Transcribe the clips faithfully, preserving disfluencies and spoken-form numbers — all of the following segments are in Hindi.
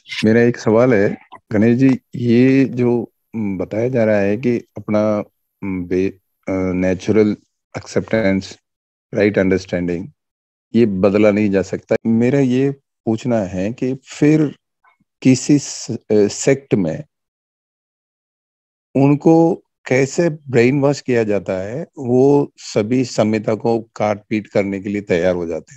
मेरा एक सवाल है गणेश जी। ये जो हम्म, बताया जा रहा है कि अपना हम्म, be natural acceptance, right understanding, ये बदला नहीं जा सकता। मेरा ये पूछना है कि फिर किसी सेक्ट में उनको कैसे ब्रेन वॉश किया जाता है, वो सभी संहिता को काट पीट करने के लिए तैयार हो जाते हैं,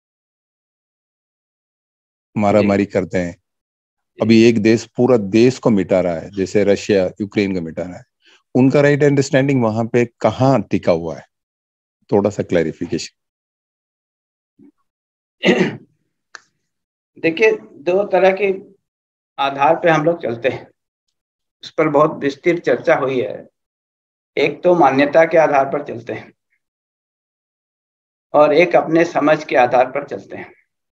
मारा जी मारी करते हैं। जी। अभी एक देश पूरा देश को मिटा रहा है, जैसे रशिया यूक्रेन को मिटा रहा है। उनका राइट अंडरस्टैंडिंग वहां पे कहाँ टिका हुआ है? थोड़ा सा क्लैरिफिकेशन। देखिए, दो तरह के आधार पे हम लोग चलते हैं, उस पर बहुत विस्तृत चर्चा हुई है। एक तो मान्यता के आधार पर चलते हैं और एक अपने समझ के आधार पर चलते हैं।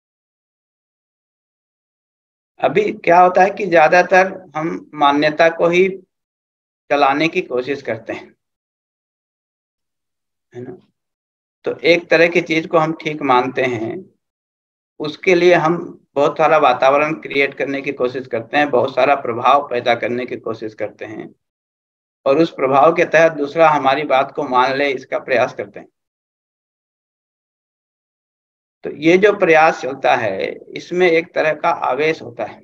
अभी क्या होता है कि ज्यादातर हम मान्यता को ही चलाने की कोशिश करते हैं, है ना। तो एक तरह की चीज को हम ठीक मानते हैं, उसके लिए हम बहुत सारा वातावरण क्रिएट करने की कोशिश करते हैं, बहुत सारा प्रभाव पैदा करने की कोशिश करते हैं, और उस प्रभाव के तहत दूसरा हमारी बात को मान ले इसका प्रयास करते हैं। तो ये जो प्रयास चलता है, इसमें एक तरह का आवेश होता है।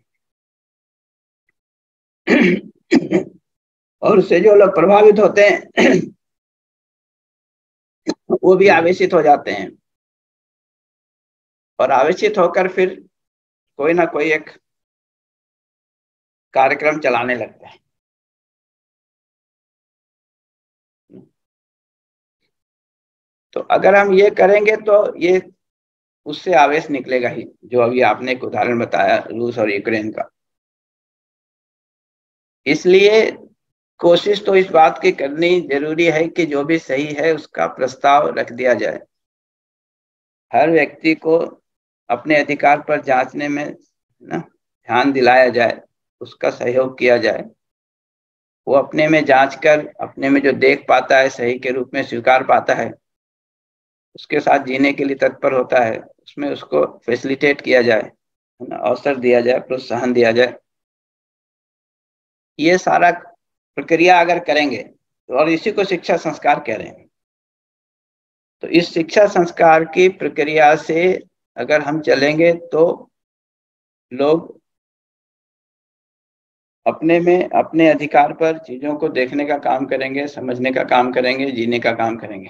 और उससे जो लोग प्रभावित होते हैं वो भी आवेशित हो जाते हैं, और आवेशित होकर फिर कोई ना कोई एक कार्यक्रम चलाने लगते हैं। तो अगर हम ये करेंगे तो ये उससे आवेश निकलेगा ही, जो अभी आपने एक उदाहरण बताया रूस और यूक्रेन का। इसलिए कोशिश तो इस बात की करनी जरूरी है कि जो भी सही है उसका प्रस्ताव रख दिया जाए, हर व्यक्ति को अपने अधिकार पर जांचने में ना ध्यान दिलाया जाए, उसका सहयोग किया जाए। वो अपने में जांच कर अपने में जो देख पाता है सही के रूप में स्वीकार पाता है, उसके साथ जीने के लिए तत्पर होता है, उसमें उसको फैसिलिटेट किया जाए, है ना, अवसर दिया जाए, प्रोत्साहन दिया जाए। ये सारा प्रक्रिया अगर करेंगे तो, और इसी को शिक्षा संस्कार कह रहे हैं, तो इस शिक्षा संस्कार की प्रक्रिया से अगर हम चलेंगे तो लोग अपने में अपने अधिकार पर चीजों को देखने का काम करेंगे, समझने का काम करेंगे, जीने का काम करेंगे।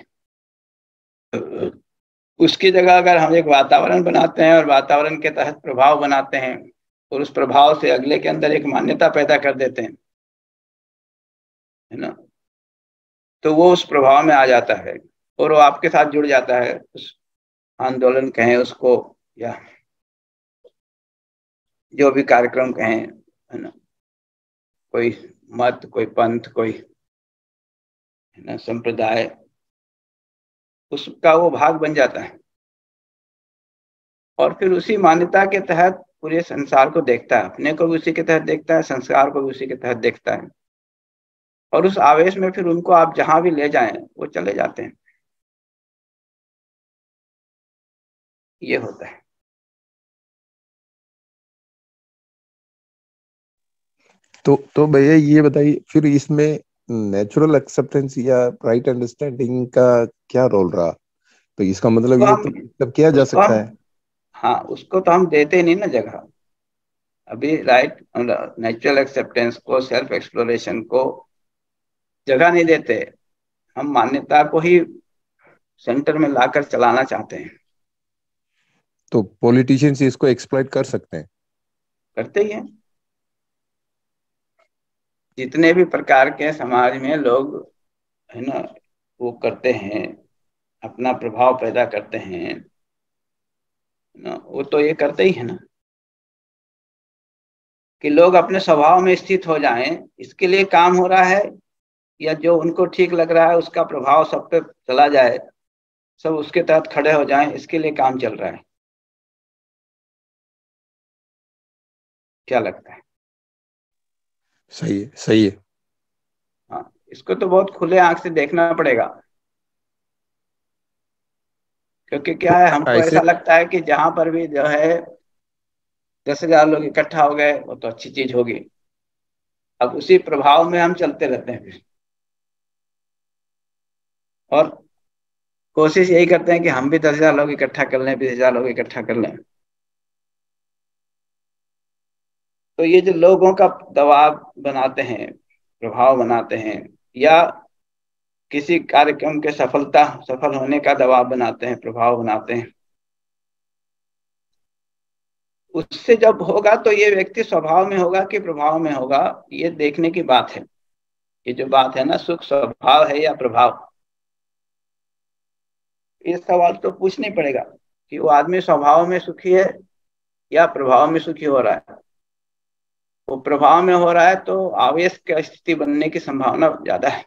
उसकी जगह अगर हम एक वातावरण बनाते हैं और वातावरण के तहत प्रभाव बनाते हैं, और उस प्रभाव से अगले के अंदर एक मान्यता पैदा कर देते हैं, है ना, तो वो उस प्रभाव में आ जाता है और वो आपके साथ जुड़ जाता है, उस आंदोलन कहें उसको, या जो भी कार्यक्रम कहें, है ना, कोई मत, कोई पंथ, कोई, है ना, संप्रदाय, उसका वो भाग बन जाता है और फिर उसी मान्यता के तहत पूरे संसार को देखता है, अपने को भी उसी के तहत देखता है, संस्कार को भी उसी के तहत देखता है, और उस आवेश में फिर उनको आप जहां भी ले जाएं वो चले जाते हैं। ये होता है। तो तो भैया ये बताइए, फिर इसमें नेचुरल एक्सेप्टेंस या राइट अंडरस्टैंडिंग का क्या रोल रहा? तो इसका मतलब उसको ये हम तो मतलब किया जा उसको सकता हम है। हाँ, उसको तो हम देते नहीं ना जगह। अभी राइट नेचुरल एक्सेप्टेंस को, सेल्फ एक्सप्लोरेशन को जगह नहीं देते। हम मान्यता को ही सेंटर में लाकर चलाना चाहते हैं। तो पॉलिटिशियंस इसको एक्सप्लॉइट कर सकते हैं। करते ही हैं। जितने भी प्रकार के समाज में लोग, है ना, वो करते हैं, अपना प्रभाव पैदा करते हैं, है ना, वो तो ये करते ही है ना, कि लोग अपने स्वभाव में स्थित हो जाएं, इसके लिए काम हो रहा है। या जो उनको ठीक लग रहा है उसका प्रभाव सब पे चला जाए, सब उसके तहत खड़े हो जाएं, इसके लिए काम चल रहा है। क्या लगता है? सही है, सही है। हाँ, इसको तो बहुत खुले आंख से देखना पड़ेगा, क्योंकि क्या तो है, हमको ऐसे ऐसा लगता है कि जहां पर भी जो है दस हजार लोग इकट्ठा हो गए, वो तो अच्छी चीज होगी। अब उसी प्रभाव में हम चलते रहते हैं फिर, और कोशिश यही करते हैं कि हम भी दस हजार लोग इकट्ठा कर लें, बीस हजार लोग इकट्ठा कर लें। तो ये जो लोगों का दबाव बनाते हैं, प्रभाव बनाते हैं, या किसी कार्यक्रम के सफलता सफल होने का दबाव बनाते हैं, प्रभाव बनाते हैं, उससे जब होगा तो ये व्यक्ति स्वभाव में होगा कि प्रभाव में होगा, ये देखने की बात है। ये जो बात है ना, सुख स्वभाव है या प्रभाव, ये सवाल तो पूछना ही पड़ेगा कि वो आदमी स्वभाव में सुखी है या प्रभाव में सुखी हो रहा है। वो प्रभाव में हो रहा है तो आवेश की स्थिति बनने की संभावना ज्यादा है,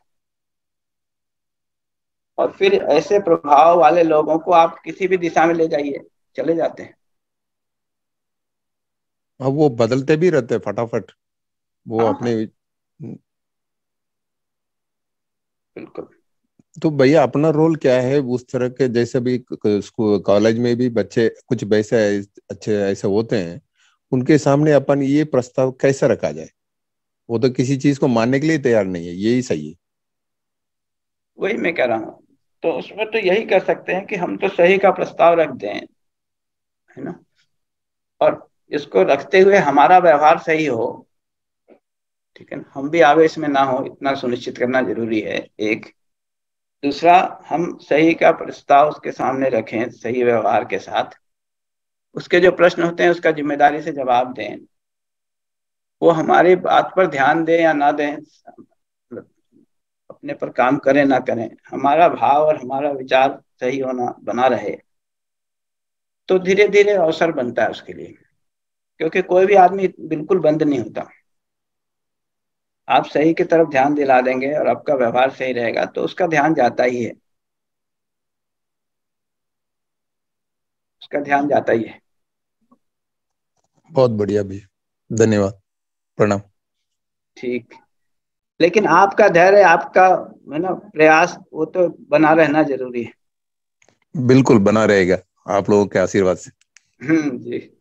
और फिर ऐसे प्रभाव वाले लोगों को आप किसी भी दिशा में ले जाइए, चले जाते हैं। हाँ, वो बदलते भी रहते हैं फटाफट, वो हाँ अपने। हाँ, बिल्कुल। तो भैया अपना रोल क्या है उस तरह के, जैसे भी स्कूल कॉलेज में भी बच्चे कुछ वैसे अच्छे ऐसे होते हैं, उनके सामने अपन ये प्रस्ताव कैसे रखा जाए? वो तो किसी चीज को मानने के लिए तैयार नहीं है, यही सही है। वही मैं कह रहा हूँ, तो उसमें तो यही कर सकते हैं कि हम तो सही का प्रस्ताव रख दें, है ना, और इसको रखते हुए हमारा व्यवहार सही हो, ठीक है ना, हम भी आवेश में ना हो, इतना सुनिश्चित करना जरूरी है एक। दूसरा, हम सही का प्रस्ताव उसके सामने रखें सही व्यवहार के साथ, उसके जो प्रश्न होते हैं उसका जिम्मेदारी से जवाब दें। वो हमारी बात पर ध्यान दें या ना दें, मतलब अपने पर काम करें ना करें, हमारा भाव और हमारा विचार सही होना बना रहे, तो धीरे धीरे अवसर बनता है उसके लिए। क्योंकि कोई भी आदमी बिल्कुल बंद नहीं होता। आप सही की तरफ ध्यान दिला देंगे और आपका व्यवहार सही रहेगा तो उसका ध्यान जाता ही है, उसका ध्यान जाता ही है। बहुत बढ़िया भैया, धन्यवाद, प्रणाम। ठीक। लेकिन आपका धैर्य, आपका है ना प्रयास, वो तो बना रहना जरूरी है। बिल्कुल बना रहेगा, आप लोगों के आशीर्वाद से। हम्म जी।